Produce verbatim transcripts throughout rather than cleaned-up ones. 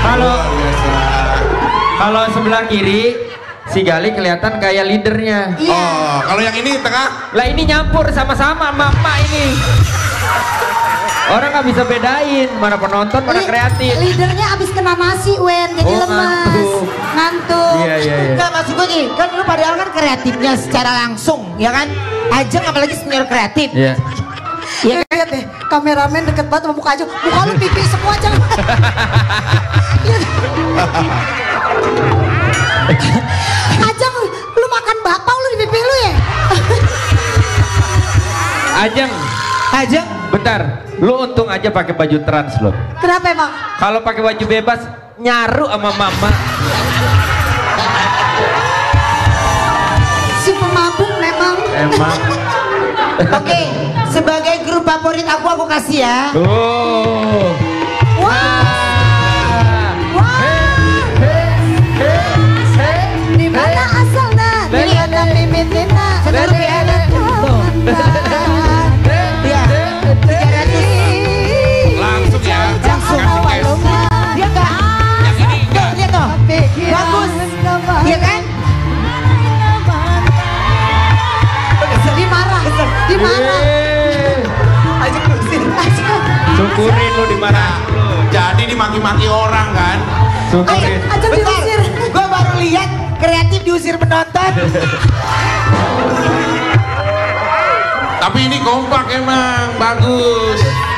Kalau kalau sebelah kiri si Gali kelihatan kayak leadernya. Iya. Oh, kalau yang ini tengah? Lah ini nyampur sama-sama mama ini. Orang nggak bisa bedain mana penonton mana kreatif. Leadernya abis kena nasi Wen, jadi Oh, lemas, ngantuk. ngantuk. Iya iya iya. Enggak, maksud gue gini, kan lu padahal kan kreatifnya secara langsung, ya kan? Ajeng apalagi senior kreatif. Iya. Ya lihat deh, kameramen deket banget sama muka Ajeng. Muka lu pipi semua Ajeng. Ajeng, lu makan bakpao lu di pipi lu ya? Ajeng, Ajeng, bentar. Lu untung aja pakai baju trans lo. Kenapa emang? Kalau pakai baju bebas nyaru sama mama. Si pemabuk memang. Emang. oke, sebagai grup favorit aku, aku kasih ya. Tuh. Wah, wah. Di mana asalnya? Di mana bibitnya? Seluruh Di ada. tuh. Ya, tiga ratus. Langsung ya. Langsung. Dia enggak. Yang ini enggak. Lihat tuh. Bagus. Iya kan? Dimarah, dimarah. Ajeng kusir. Syukurin lu dimarahin lu. Jadi dimaki-maki orang kan? Syukurin. Ajeng Bentar, diusir. gue baru lihat kreatif diusir penonton. Tapi ini kompak emang, bagus.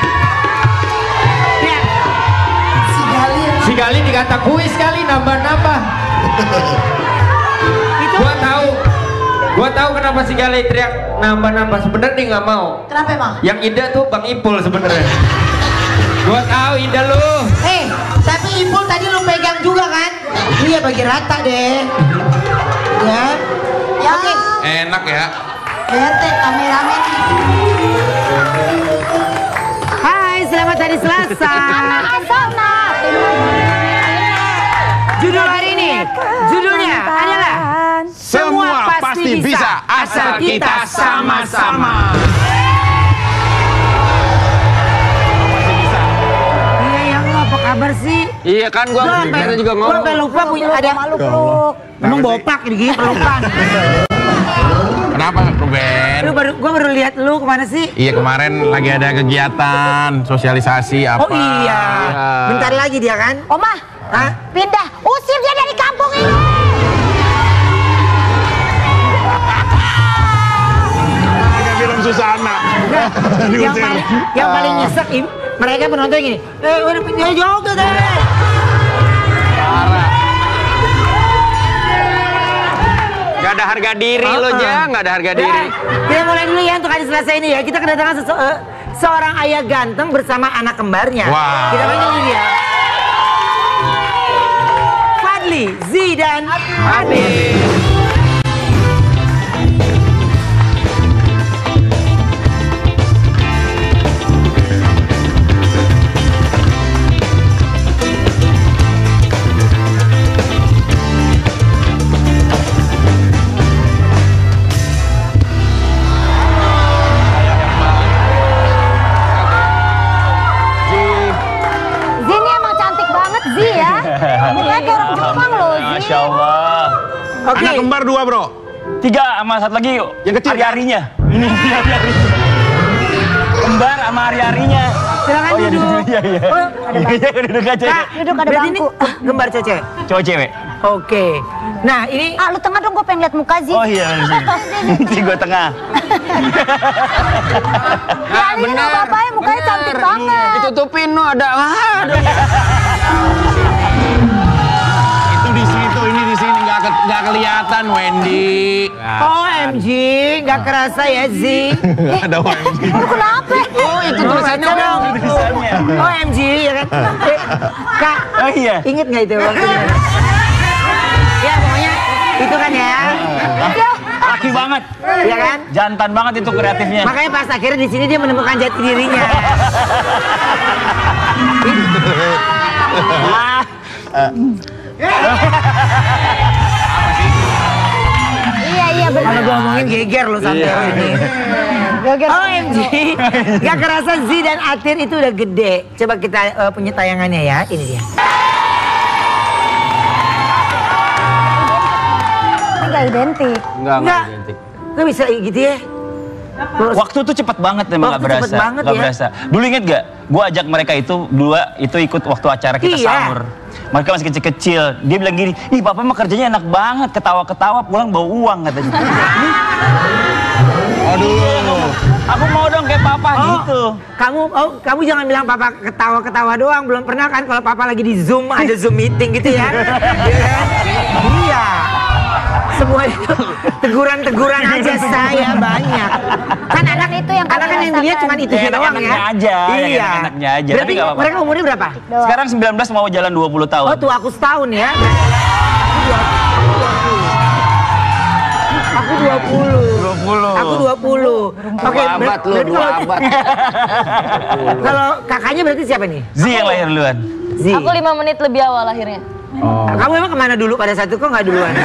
Si Gali emang. Si Gali dikata kuis kali nambah-nambah. Gua tahu. Gua tahu kenapa si Gali teriak nambah-nambah. Sebenarnya dia nggak mau. Kenapa emang? Yang Ida tuh Bang Ipul sebenarnya. Gua tahu Ida lu. Eh, tapi Ipul tadi lu pegang juga kan? Iya, bagi rata deh. Ya. Ya. Oke. Enak ya. R T kameramen. Hai, selamat hari Selasa. Asalna. Judul hari ini, judulnya adalah Semua pasti bisa, asal kita sama-sama. Iya, yang lu apa kabar sih? Iya kan gua kita juga Gua ngomong. sampai lupa punya ada Malu peluk. Emang bopak gini pelukan. Kenapa Ruben? Lu baru gua baru lihat lu kemana sih? Iya kemarin lagi ada kegiatan sosialisasi apa? Oh iya. Bentar lagi dia kan? Oma, Hah? pindah. Usir dia dari kampung ini. Kayak film Susana. yang paling yang paling nyesek im, mereka penonton gini. Eh, udah punya jauh tuh deh. Gak ada harga diri lo aja, gak ada harga diri. Kita mulai dulu ya untuk hari Selasa ini ya. Kita kedatangan sese- eh, seorang ayah ganteng bersama anak kembarnya. Wah. Kita panggil dulu dia. Fadli, Zi dan Atin. Zini emang cantik banget Zi ya. Mukanya kayak orang Jepang loh Zi. Masya Allah. Oke. Anak kembar dua bro. Tiga sama satu lagi yuk. Yang kecil, hari-harinya. Ini dia hari-harinya. Kembar sama hari-harinya. Silakan Oh iya duduk. duduk. Iya iya. Oh, Iya iya duduk aja. Kak, Duduk ada berarti ini bangku. gembar cewek. Cowok cewek. Oke. Nah, ini Ah lu tengah dong, gue pengen lihat muka Zi. Oh iya di sini. Di gua tengah. Ya ini nggak apa-apa ya, mukanya cantik banget. Ditutupin no ada. Aduh. Itu di situ, ini di sini nggak ke, nggak kelihatan Wendy. O M G, nggak kerasa ya Zi. Ada O M G. Lu kenapa? Oh itu tulisannya dong. Tulisannya. O M G ya kan. Eh, Kak, Oh iya. inget nggak itu waktunya? Ya pokoknya itu kan ya. Laki banget. Ya kan? Jantan banget itu kreatifnya. Makanya pas akhirnya di sini dia menemukan jati dirinya. Ah, Iya iya benar. Kalau gua ngomongin geger lo sampai ini. O M G, gak kerasa Zi dan Atir itu udah gede. Coba kita uh, punya tayangannya ya, ini dia. gak identik. Enggak, Enggak. Nggak bisa gitu ya? Waktu tuh cepet banget emang Waktu gak berasa. cepet banget Gak ya. berasa. Dulu inget gak? Gue ajak mereka itu dua itu ikut waktu acara kita Iya. sahur. Mereka masih kecil-kecil. Dia bilang gini, ih papa mah kerjanya enak banget, ketawa-ketawa pulang bawa uang katanya. Aduh. Aku mau dong kayak papa Oh, gitu. Kamu oh, kamu jangan bilang papa ketawa-ketawa doang. Belum pernah kan kalau papa lagi di Zoom, ada Zoom meeting gitu ya. Iya kan? Iya. Semua itu teguran-teguran aja saya banyak. Kan anak itu yang anak kan yang dilihat cuma itu Yang doang ya. enak-enaknya aja, yang Iya. enak-enaknya aja, Berarti tapi nggak apa-apa. mereka umurnya berapa? Sekarang sembilan belas mau jalan dua puluh tahun. Oh tuh aku setahun ya. Aku dua puluh. dua puluh. Aku dua puluh. Oke, Dua abad lu, berarti dua kalau- abad. Kalau kakaknya berarti siapa nih? Zi yang lahir duluan. Zi. Aku lima menit lebih awal lahirnya. Kamu emang kemana dulu pada saat itu kok nggak duluan?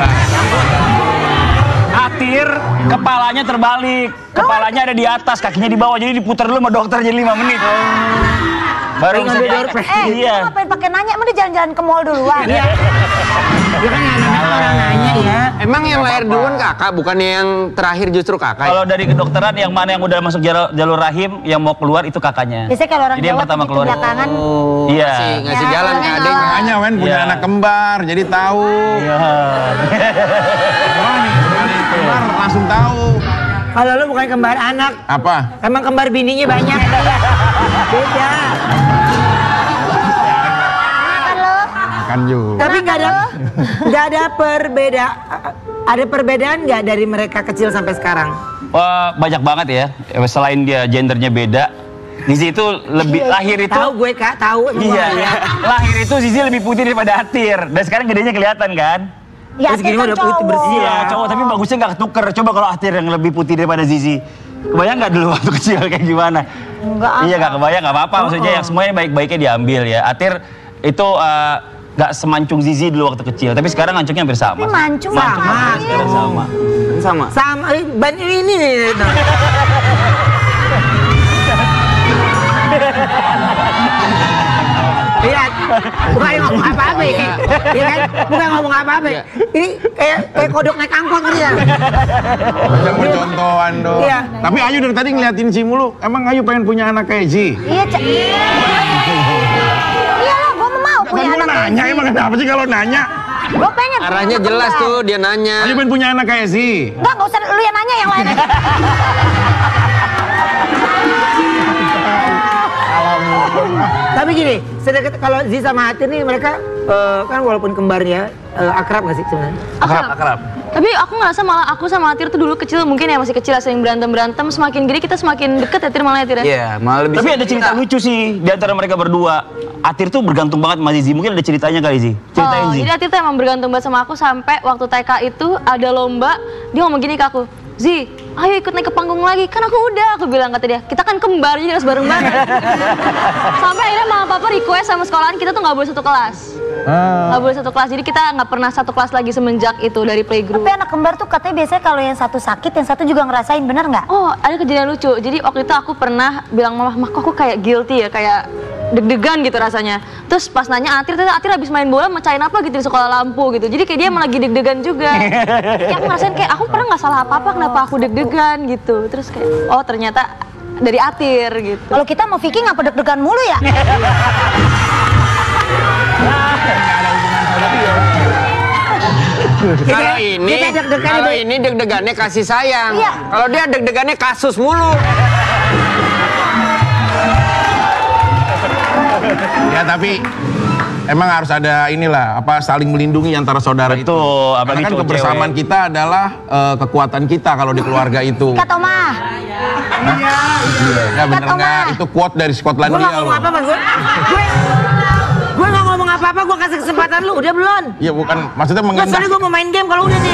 Atir, kepalanya terbalik. Kepalanya ada di atas, kakinya di bawah. Jadi diputar dulu sama dokter jadi lima menit. Baru bisa ngambil di- doorpad. Eh, Iya. lu ngapain pakai nanya? Mending jalan-jalan ke mall duluan. Iya. Ya kan anak-anak orang nanya ya. Emang yang lahir duluan kakak, bukannya yang terakhir justru kakak? Kalau dari kedokteran yang mana yang udah masuk jalur, jalur rahim, yang mau keluar itu kakaknya. Biasanya kalau orang Jadi yang Jawa pertama begitu keluar. belakangan. Oh, Iya. ngasih, ngasih Ya, jalan ke kalau adik. yang Makanya Wen punya Iya. anak kembar, jadi tahu. Iya. Wah nih, adik kembar langsung tahu. Kalau lu bukan kembar anak, Apa? emang kembar bininya banyak. Beda. Kan lo? Kan juga. Tapi nggak ada nggak ada perbeda ada perbedaan nggak dari mereka kecil sampai sekarang? Wah, banyak banget ya. Selain dia gendernya beda, Zizi itu lebih lahir itu. Tahu gue kak, tahu. emang Iya. gue lihat. Lahir itu Zizi lebih putih daripada Atir. Dan sekarang gedenya kelihatan kan? Ya, Terus gini kan udah putih cowok. bersih Iya, ya. cowok tapi bagusnya nggak ketuker. Coba kalau Atir yang lebih putih daripada Zizi. Kebayang nggak dulu waktu kecil kayak gimana? Enggak. Iya nggak kebayang, nggak apa-apa. Maksudnya yang semuanya baik-baiknya diambil ya. Atir itu eh, nggak semancung Zizi dulu waktu kecil. Tapi sekarang mancungnya hampir sama. Tapi mancung Sama. sama. Sekarang sama. Sama. Sama eh, ban ini nih. Nah. Lihat, bukan ngomong apa-apa ya, ya kan? Bukan ngomong apa-apa. Ini kayak kayak kodok naik angkot gitu ya. Yang percontohan dong. Iya. Tapi Ayu dari tadi ngeliatin si mulu. Emang Ayu pengen punya anak kayak Zi? Iya, Cak. Iya lah, gue mau punya Kan gua anak kayak nanya, Zi. emang kenapa sih kalau nanya? Gue pengen punya Arahnya anak jelas kembar. tuh dia nanya. Ayu pengen punya anak kayak Zi. Enggak, enggak usah lu yang nanya, yang lain aja. Tapi gini, sedekat kalau Zi sama Atir nih mereka eh, kan walaupun kembarnya eh, akrab gak sih sebenarnya? Akrab, akrab. Tapi aku ngerasa malah aku sama Atir tuh dulu kecil mungkin ya masih kecil sering berantem-berantem. Semakin gede kita semakin deket ya Tir malah ya Tir ya. Iya, malah lebih. Tapi ada cerita lucu sih di antara mereka berdua. Atir tuh bergantung banget sama Zizi. Mungkin ada ceritanya kali Zi. Ceritain Oh, Zi. jadi Atir tuh emang bergantung banget sama aku sampai waktu T K itu ada lomba, dia ngomong gini ke aku, Zi, ayo ikut naik ke panggung lagi, kan aku udah, aku bilang kata dia, kita kan kembar jadi harus bareng banget. Sampai akhirnya mama papa request sama sekolahan kita tuh nggak boleh satu kelas, nggak boleh satu kelas, jadi kita nggak pernah satu kelas lagi semenjak itu dari playgroup. Tapi anak kembar tuh katanya biasanya kalau yang satu sakit, yang satu juga ngerasain, bener nggak? Oh, ada kejadian lucu. Jadi waktu itu aku pernah bilang mama, mah kok aku kayak guilty ya, kayak deg-degan gitu rasanya. Terus pas nanya Atir, ternyata Atir habis main bola mecahin apa gitu di sekolah lampu gitu. Jadi kayak dia emang lagi deg-degan juga. Kayak aku ngerasain kayak aku pernah nggak salah apa-apa, kenapa aku deg-degan gitu. Terus kayak, oh ternyata dari Atir gitu. Kalau kita mau Vicky ngapa deg-degan mulu ya? Kalau ini, kita deg-degan kalau itu- ini deg-degannya kasih sayang. Iya. Kalau dia deg-degannya kasus mulu. Ya tapi emang harus ada inilah apa saling melindungi antara saudara itu. Betul, apalagi Karena kan cowok kebersamaan cewek. kita adalah eh, kekuatan kita kalau di keluarga itu. Kak Toma, Enggak bener Kata enggak? Oma. Itu quote dari Gue Skotlandia gak ngomong loh. apa-apa, gue gue gue gak ngomong apa-apa, gue kasih kesempatan lu, udah belum? Iya bukan, maksudnya Nggak, mengendas. soalnya gue mau main game kalau udah nih.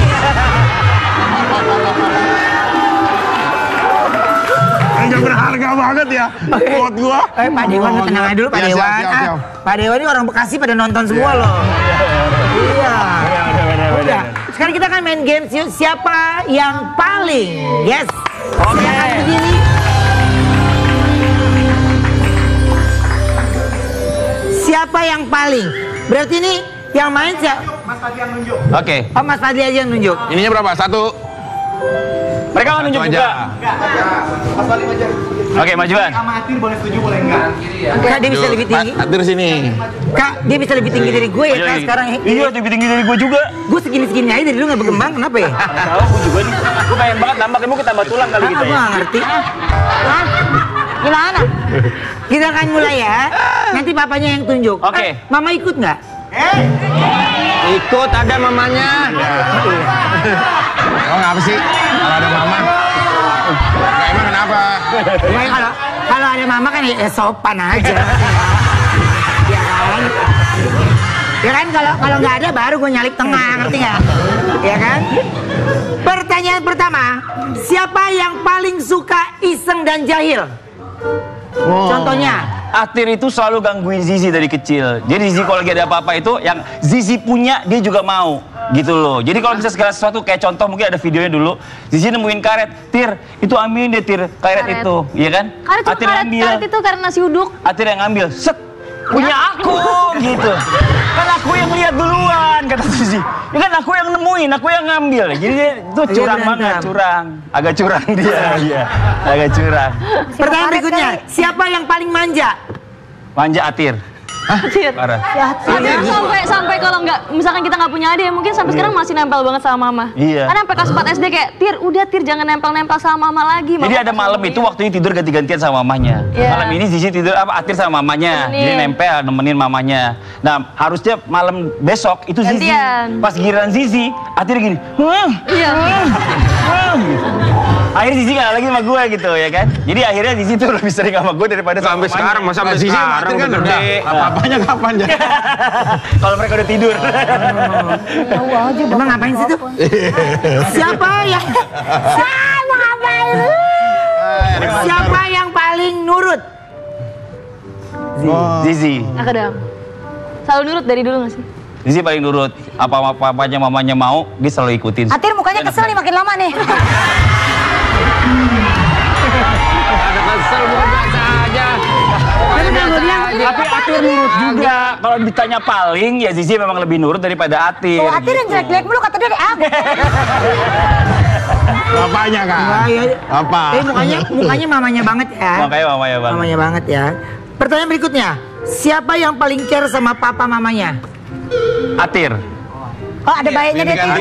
Enggak berharga banget ya quote gua. Eh, Pak Dewan, lu tenang aja dulu, Pak Ya, siap, Dewan. siap, Ah, siap. Pak Dewan ini orang Bekasi pada nonton semua loh. Iya. Udah. Sekarang kita kan main game si- siapa yang paling. Yes. Oke. Silakan berdiri. Siapa yang paling? Berarti ini yang main siapa? Oke. Oh, Mas Fadli aja yang nunjuk. Ininya berapa? Satu. Mereka mau nunjuk Satu juga. Oke, majuan. Kak, dia bisa lebih tinggi. Pak, Atir sini. Kak, dia bisa lebih tinggi dari gue ya, Kak, sekarang. Iya, lebih tinggi dari gue juga. Gue segini-segini aja dari dulu gak berkembang, kenapa ya? Tahu gue juga nih. Gue pengen banget nambah ilmu kita tambah tulang kali Ah, kita gue ya. gak ngerti. Hah? Gimana? Kita akan mulai ya. Nanti papanya yang tunjuk. Oke. Eh, Mama ikut nggak? Ikut ada mamanya. Oh, ngapa sih? Kalau ada mama. Nah, emang kenapa? Ya, kalau kalau ada mama kan ya, ya sopan aja. Ya kan? Ya kan kalau kalau nggak ada baru gue nyalip tengah, ngerti nggak? Ya kan? Pertanyaan pertama, siapa yang paling suka iseng dan jahil? Contohnya? Atir itu selalu gangguin Zizi dari kecil. Jadi Zizi kalau lagi ada apa-apa itu yang Zizi punya dia juga mau. Gitu loh. Jadi kalau bisa segala sesuatu kayak contoh mungkin ada videonya dulu. Zizi nemuin karet, Tir, itu ambilin deh Tir, karet, Karet. itu, iya kan? Karet itu Atir karet, ambil. karet itu karena nasi uduk. Atir yang ngambil, set, punya aku gitu. Kan aku yang lihat duluan kata Zizi. Ya kan aku yang nemuin, aku yang ngambil. Jadi dia itu Iya, curang berantem. banget, curang. Agak curang dia, iya. Agak curang. Pertanyaan berikutnya, siapa yang paling manja? Manja Atir. Atir. Parah. Sampai sampai sampai kalau nggak misalkan kita nggak punya adik mungkin sampai sekarang masih nempel banget sama mama. Iya. Karena sampai kelas empat S D kayak Tir udah Tir jangan nempel-nempel sama mama lagi. Jadi Mama ada malam itu waktunya tidur ganti-gantian sama mamanya. Iya. Malam ini Zizi tidur apa Atir sama mamanya. Nemenin. Jadi nempel nemenin mamanya. Nah, harusnya malam besok itu Zizi. Gantian. Pas giliran Zizi, Atir gini. "Wah, Iya. wah," gitu. Akhirnya Zizi nggak lagi sama gue gitu ya kan. Jadi akhirnya Zizi tuh lebih sering sama gue daripada sama Sampai mamanya. sekarang, masa sampai Zizi sama sekarang Atir udah kan gede. udah. Apa-apanya kapan ya? Kalau mereka udah tidur. Tahu aja. Emang ngapain sih tuh? Siapa yang Ah, mau ngapain? siapa yang paling nurut? Zizi. Aku dong. Selalu nurut dari dulu nggak sih? Zizi paling nurut. Apa-apanya mamanya mau, dia selalu ikutin. Atir mukanya kesel nih makin lama nih. Ada kesel bukan biasa aja. Pokoknya biasa aja. Tapi Atir nurut juga. Kalau ditanya paling, ya Zizi memang lebih nurut daripada Atir. Tuh Atir yang jelek-jelek mulu kata dia aku. Apanya, Kak? Wah, ya. Apa? Eh mukanya mukanya mamanya banget ya. Makanya mamanya bang. Mamanya banget ya. Pertanyaan berikutnya, siapa yang paling care sama papa mamanya? Atir. Oh ada baiknya dia tuh.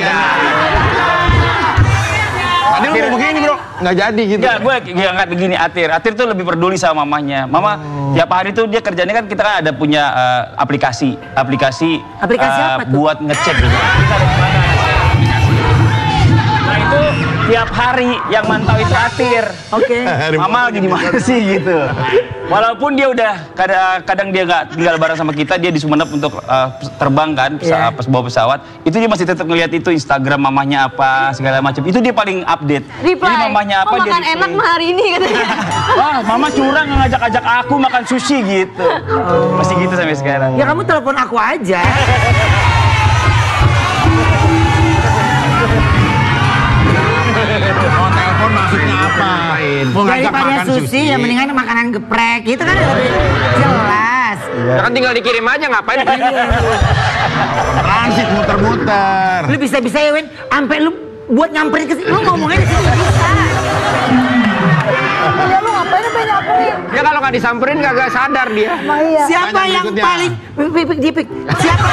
Tadi lu mau begini, Bro. Nggak jadi gitu. Enggak, gue ngangkat begini Atir. Atir tuh lebih peduli sama mamanya. Mama tiap hari tuh dia kerjanya kan kita kan ada punya eh, aplikasi, aplikasi, Aplikasi eh, apa tuh? buat ngecek gitu. Nah itu tiap hari yang mantau itu Atir. Oke. Mama lagi di mana sih gitu. Walaupun dia udah kadang, kadang dia nggak tinggal bareng sama kita, dia di Sumenep untuk uh, terbang kan, Iya. pesa, pas bawa pesawat. Itu dia masih tetap ngeliat itu Instagram mamanya apa segala macam. Itu dia paling update. Reply. Jadi mamanya apa "Oh, dia makan reply. enak mah hari ini katanya. Wah, mama curang ngajak-ajak aku makan sushi gitu. Masih gitu sampai sekarang. Ya kamu telepon aku aja. Oh, telepon maksudnya apa? Mau ngajak Daripada makan sushi, ya mendingan makanan geprek. Itu kan lebih jelas. Ya kan tinggal dikirim aja ngapain? Transit muter-muter. Lu bisa-bisa ya, Win. Sampai lu buat nyamperin ke sini. Lu ngomongnya di sini nggak bisa. Ya lu ngapain apa nyamperin? Ya kalau nggak disamperin kagak sadar dia. Nah, iya. Siapa Tanya yang berikutnya. paling pik pik dipik. Siapa?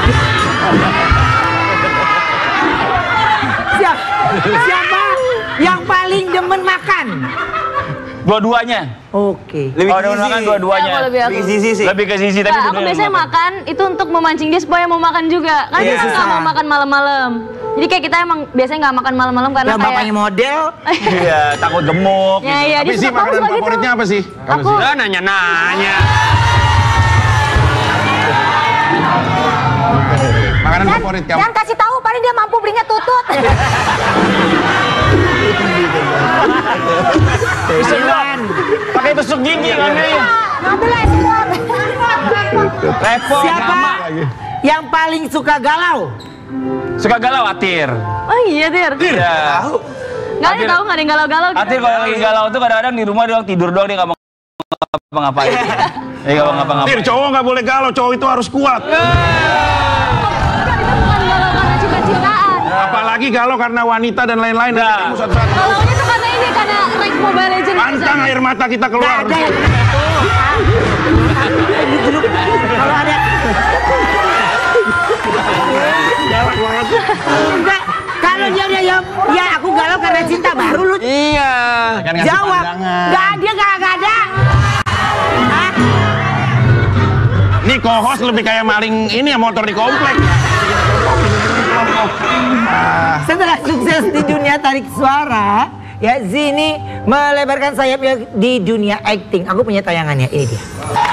Siapa? Siapa yang paling demen makan? Dua-duanya. Oke. Lebih Kalau demen makan dua-duanya. Ya, lebih aku. Lebih ke Zizi tapi Nggak, aku dua-duanya biasanya makan. makan itu untuk memancing dia supaya mau makan juga. Kan Iya, kita nggak susah. mau makan malam-malam. Jadi kayak kita emang biasanya nggak makan malam-malam karena Yang kayak bapaknya model. Iya, takut gemuk. ya iya Tapi dia sih suka kamu makanan suka gitu. favoritnya apa sih? Apa Aku sih? Udah nanya-nanya. Makanan Dan, favorit kamu? dan kasih tahu paling dia mampu belinya tutut. Isulan. Pakai tusuk gigi ngambilnya. Ngambil es semua. Repot. Siapa lama. yang paling suka galau? Suka galau Atir. Oh iya Tir. Iya. Nggak ada Atir- tahu nggak ada yang galau-galau. gitu. Atir kalau lagi galau tuh kadang-kadang di rumah doang tidur doang dia nggak mau ngapa-ngapain. Dia nggak mau ngapa-ngapain. Tir, cowok nggak boleh galau, cowok itu harus kuat. Enggak, itu bukan percintaan. Apalagi galau karena wanita dan lain-lain. Nah. Kalau itu karena ini karena rank Mobile Legends. Pantang air mata kita keluar. Nggak ada yang kalau ada enggak, kalau dia dia ya, ya aku galau karena cinta baru lu. Iya. Kan ngasih Jawab. pandangan. Enggak, dia enggak enggak ada. Hah? Ini co-host lebih kayak maling ini ya, motor di komplek. Setelah sukses di dunia tarik suara, ya Zini melebarkan sayapnya di dunia acting. Aku punya tayangannya, ini dia.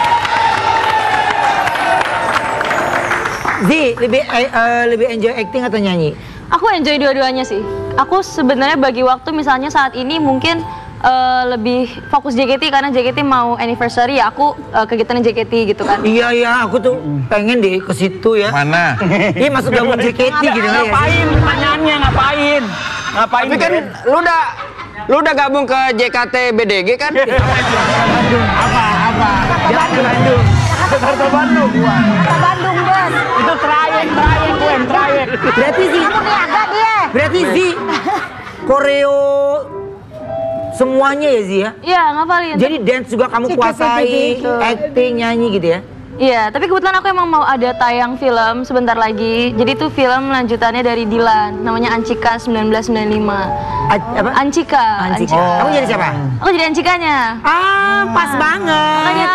Zi, lebih eh, eh, lebih enjoy acting atau nyanyi? Aku enjoy dua-duanya sih. Aku sebenarnya bagi waktu misalnya saat ini mungkin eh, lebih fokus J K T karena J K T mau anniversary ya. Aku eh, kegiatan J K T gitu kan. Iya iya, aku tuh pengen deh ke situ ya. Mana? Iya masuk gabung J K T gitu ya. Ngapain? Pertanyaannya ngapain? Ngapain? Tapi kan lu udah lu udah gabung ke J K T B D G kan? Apa? Apa? Jakarta Bandung. Jakarta Bandung. Kata Bandung, Bos. Itu trayek, trayek, Gwen, trayek. Berarti Zi, Kamu niaga dia. berarti Zi koreo semuanya ya Zi ya? Iya, ngapalin. Jadi dance juga kamu J K T kuasai, gitu. acting, nyanyi gitu ya? Iya, tapi kebetulan aku emang mau ada tayang film sebentar lagi. Jadi itu film lanjutannya dari Dilan, namanya Ancika sembilan belas sembilan puluh lima. A- apa? Ancika. Anjing. Kamu jadi siapa? Aku jadi Ancikanya. Ah, pas banget. Makanya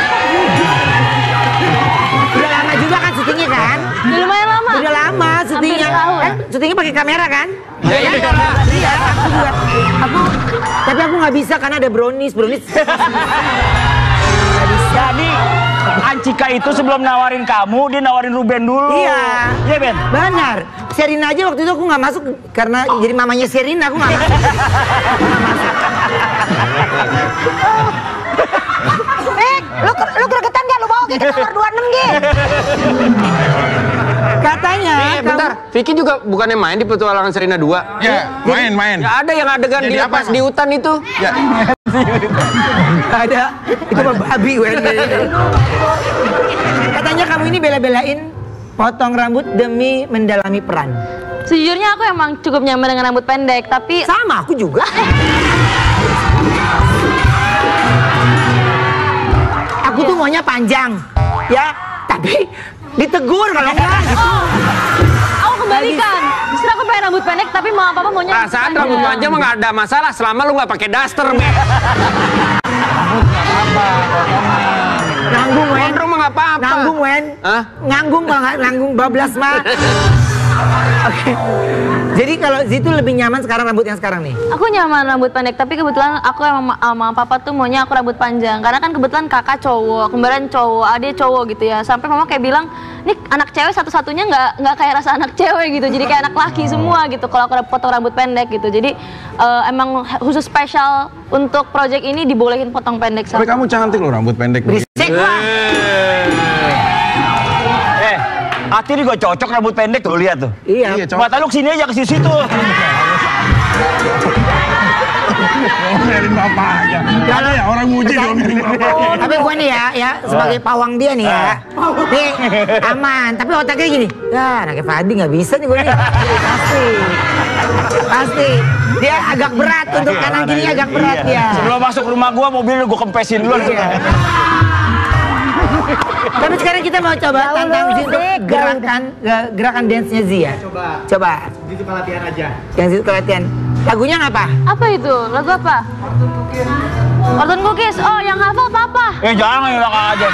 Udah lama juga kan syutingnya kan? udah lumayan lama. Udah lama syutingnya. Hampir setahun. Kan syutingnya pakai kamera kan? Iya, iya. Iya, aku juga. Aku, tapi aku nggak bisa karena ada brownies, brownies. Jadi Ancika itu sebelum nawarin kamu, dia nawarin Ruben dulu. Iya. Iya, Ben? Benar. Serina aja waktu itu aku nggak masuk karena jadi mamanya Serina, aku nggak masuk. Eh, lu lu gregetan gak? Lu bawa ke nomor dua puluh enam G. Katanya, Eh, bentar. Vicky juga bukannya main di petualangan Serina dua? Ya, main, main. Ya ada yang adegan Jadi dilepas apa? di hutan itu. Ya. nggak ada. Itu mah babi, Wen. Katanya kamu ini bela-belain potong rambut demi mendalami peran. Sejujurnya aku emang cukup nyaman dengan rambut pendek, tapi Sama, aku juga. Aku tuh maunya panjang, ya. Tapi ditegur kalau enggak. Gitu. aku kebalikan. Justru aku pengen rambut pendek, tapi mau apa-apa maunya Perasaan rambut panjang mah nggak ada masalah selama lu nggak pakai daster, Ben. Nanggung, Wen. Gondrong mah nggak apa-apa. Nanggung, Wen. Hah? Nganggung kalau nggak nanggung bablas mah. Oke. Jadi kalau Zitu lebih nyaman sekarang rambut yang sekarang nih? Aku nyaman rambut pendek, tapi kebetulan aku emang sama papa tuh maunya aku rambut panjang. Karena kan kebetulan kakak cowok, kembaran cowok, adik cowok gitu ya. Sampai mama kayak bilang, nih anak cewek satu-satunya nggak nggak kayak rasa anak cewek gitu. Jadi kayak anak laki semua gitu kalau aku potong rambut pendek gitu. Jadi eh, emang khusus spesial untuk project ini dibolehin potong pendek. Tapi kamu cantik loh rambut pendek begitu. Berisik lah. Eh, Ati juga cocok rambut pendek tuh, lihat tuh. Iya. Iya, cowok. Mata lu kesini aja, ke situ. Ngomelin bapaknya. Ada ya orang muji ngomelin bapaknya. Tapi gue nih ya, ya sebagai pawang dia nih ya, nih aman. Tapi otaknya gini, ya anaknya Fadi nggak bisa nih gue nih. Pasti, pasti. Dia agak berat untuk kanan kiri agak berat ya. Sebelum masuk rumah gua, mobil gua kempesin dulu. Iya. Tapi sekarang kita mau coba tantang Zi untuk gerakan ge- gerakan dance-nya Zi ya. Coba. Coba. Zi suka latihan aja. Yang Zi suka latihan. Lagunya apa? Apa itu? Lagu apa? Kartun Cookies. Oh, yang hafal papa. Eh, jangan ngelak aja.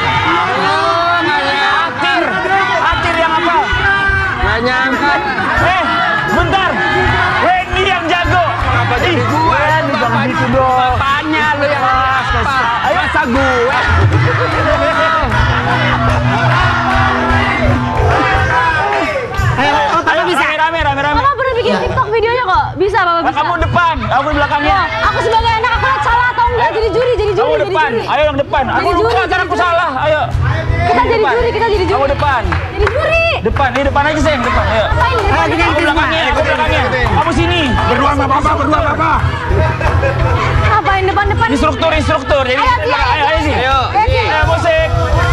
Atir, Atir yang apa? Nggak nyangka. Eh, bentar. Wendy yang jago. Kenapa jadi gua? Wendy jangan gitu dong. Bapaknya lu yang apa? Ayo. Masa gue? Ayo, oh papa Ayo, bisa. rame, rame, rame. Papa pernah bikin TikTok videonya kok. Bisa, papa Nah, bisa. kamu depan, aku di belakangnya. Wah, aku sebagai anak aku lihat salah atau enggak jadi juri, jadi juri, Kamu jadi depan, juri. ayo yang depan. Aku Jadi lupa juri, cara jadi aku juri. salah. Ayo. Kita jadi Depan. juri, kita jadi juri. Kamu depan. Jadi juri. Depan, ini depan aja sayang, depan. Ayo. Ngapain di depan? Ayo kita Aku ikutin semua. belakangnya, aku belakangnya. Kamu sini. Berdua sama papa, berdua papa. Ngapain depan-depan? Instruktur, instruktur. Jadi, Ayo, Tia, ayo, ayo, sih. Ayo. Ayo, musik.